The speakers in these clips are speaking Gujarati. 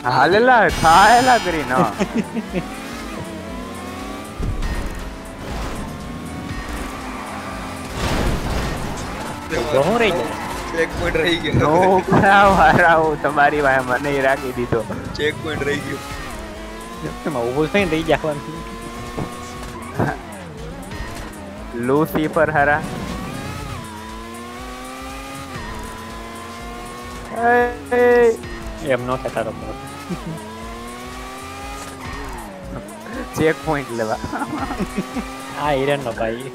હાલેલા થાયેલા કરી ના હું રહી ગયો ચેક પોઈન્ટ રહી ગયો નો કરાવ તમારી વાય મને રાખી દીધો ચેક પોઈન્ટ રહી ગયો એમાં ઊભો થઈને રહી જવાનું લૂસીફર હરા એમ નો કહેતા તો ચેક પોઈન્ટ લેવા આ હિરેન નો ભાઈ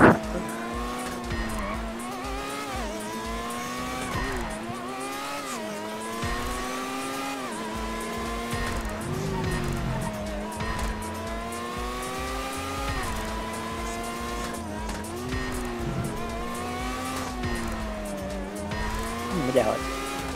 મજા આવે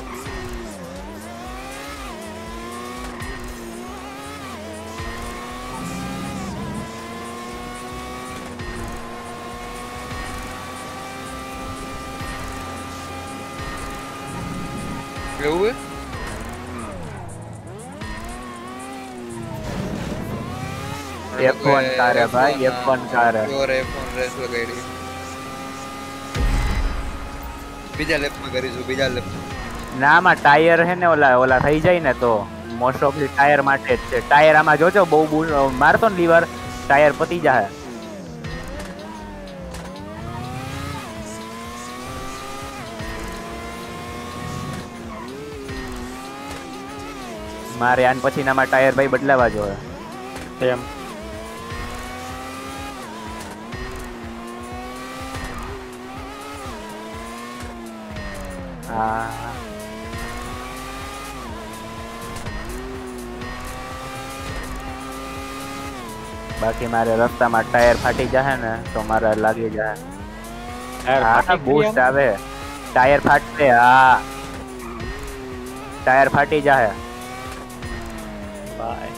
એવું F1 કાર है भाई F1 कार है और F1 રેસ લગાડી બીજા લેપમાં કરીશું બીજા લેપ ના માં ટાયર હે ને ઓલા થઈ જાય ને તો મોસ્ટ ઓફલી ટાયર માટે જ છે ટાયર આમાં જોજો બહુ મારતો ને લીવર ટાયર પતી જાય મારે આન પછી નામાં ટાયર ભાઈ બદલાવા જોઈએ એમ હા બાકી મારે રસ્તામાં ટાયર ફાટી જાય ને તો મારે લાગી જાય હા બૂસ્ટ આવે ટાયર ફાટશે હા ટાયર ફાટી જાય બાય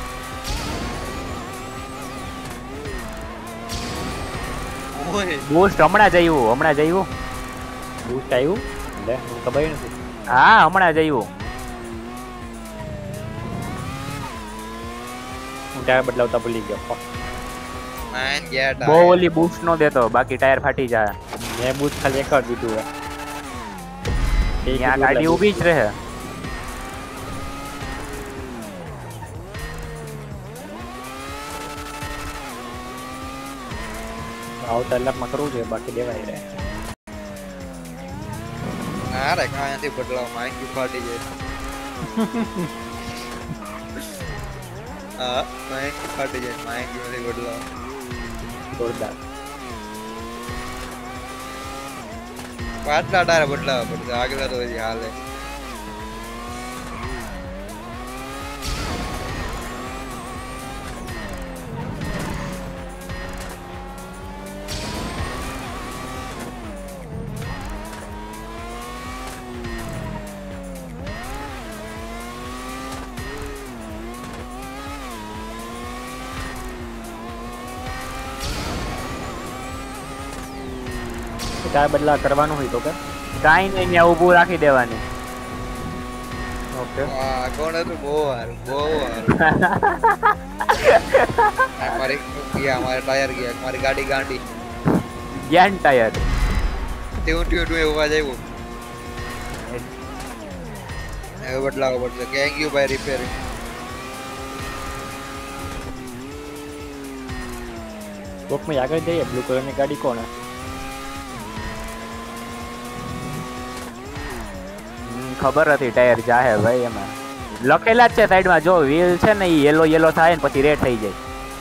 ઓય બૂસ્ટ હમણાં જ આવ્યું બૂસ્ટ આવ્યું લે મને ખબર નથી હા હમણાં જ આવ્યું હું ટાયર બદલાવતા ભૂલી ગયો માન ગયા બહુ ઓલી બૂસ્ટ નો દેતો બાકી ટાયર ફાટી જાય મેં બૂસ્ટ ખાલી એક વાર દીધું હે ત્યાં ગાડી ઊભી જ રહે આવતા લાખમાં કરવું જોઈએ બાકી દેવાય રહે ના રે કાંઈથી બદલાવ માંગી ફાટી જાય હા માંગી ફાટી જાય માંગી નથી બદલાવ જોરદાર પાછલા ટાયર બદલાવા પડશે આગલા તો હજી હાલે ટાયર બદલા કરવાનું હોય તો કે કાંઈ નહીં ત્યાં ઊભું રાખી દેવાની ઓકે વાહ કોણ હતું બહુ હારું અમારી ગયા અમારે ટાયર ગયા મારી ગાડી ગાંડી જ્ઞાન ટાયર ટ્યુ ઉભા જવું હવે બદલાવો પડશે થેન્ક યુ ભાઈ રિપેરિંગ કોકમાં આગળ જઈએ બ્લુ કલરની ગાડી કોણ ખબર હતી ટાયર જાહે ભાઈ એમાં લખેલા જ છે સાઈડમાં જો વ્હીલ છે ને ઈ યેલો થાય ને પછી રેડ થઈ જાય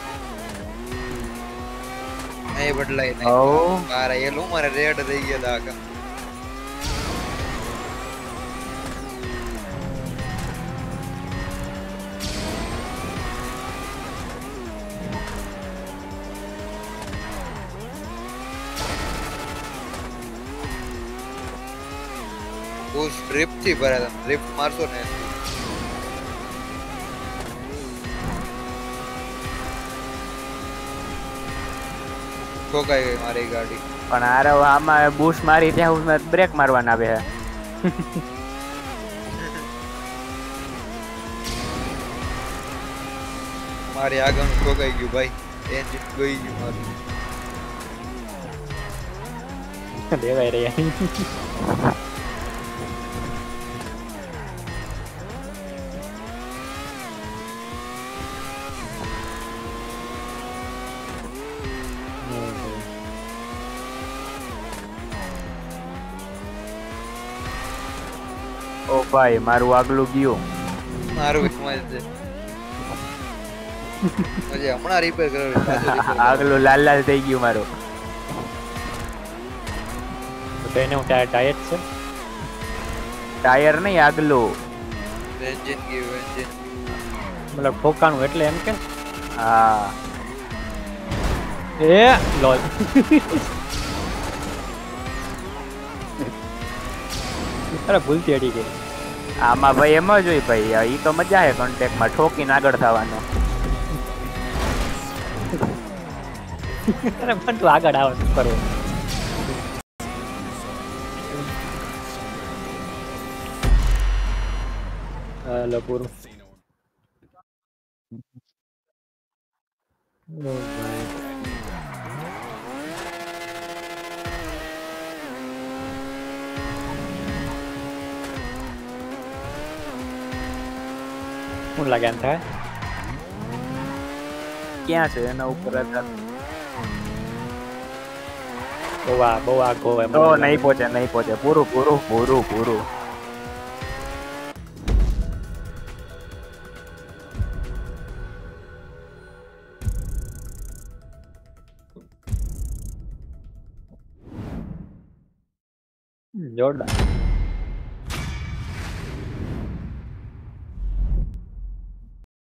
નહીં બદલાય ઓ નહીં મારે એલું મારે રેડ થઈ ગયા દાકા ड्रिफ्ट थी भरा था ड्रिफ्ट मारसो ने ठोकाई गई मारी गाड़ी પણ આરે આમાં બૂસ્ટ મારી ત્યાં બ્રેક મારવાના આવે હે મારે આગળનું ઠોકાઈ ગયું ભાઈ એન્જિન ગઈ ગયું મારું દેવાય રહ્યા ઓ ભાઈ મારું આગલું ગયું. મારું વિકમાલ છે હજી હમણાં રિપેર કરાવ્યું આગલું લાલ લાલ થઈ ગયું મારું. તો એને હું ટાયર છે ટાયર નહીં આગલું. એન્જિન ગયું એન્જિન મતલબ ઠોકાણું એટલે એમ કે હા એ લોલ અરે ભૂલતી અડી ગઈ આમાં ભાઈ એમ જ હોય ભાઈ. ઈ તો મજા હે કોન્ટેક્ટમાં ઠોકીને આગળ થવાનો. અરે પણ તું આગળ આવ શું કરવું હાલો પૂરું ઓ ભાઈ શું લાગે એમ થાય ક્યાં છે એના ઉપર આધાર. બહુ આગો એમ તો નહીં પહોંચે પૂરું પૂરું પૂરું પૂરું. જોરદાર